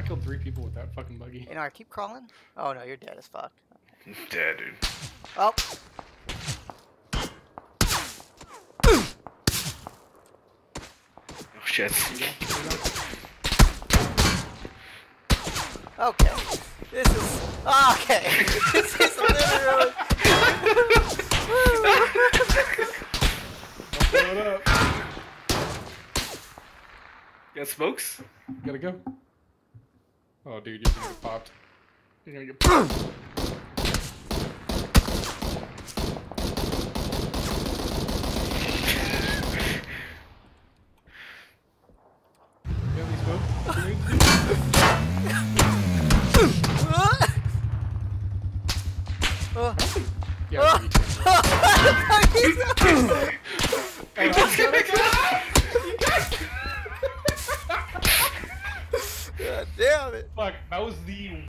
killed 3 people with that fucking buggy. Anar, keep crawling. Oh no, you're dead as fuck. Dead, dude. Oh. Oh shit. Okay. This is okay. This is literally. Don't blow it up. Got smokes? Gotta go. Oh, dude, you're gonna get popped. You're gonna get popped. You have any smoke? Yeah, God damn it. fuck, that was the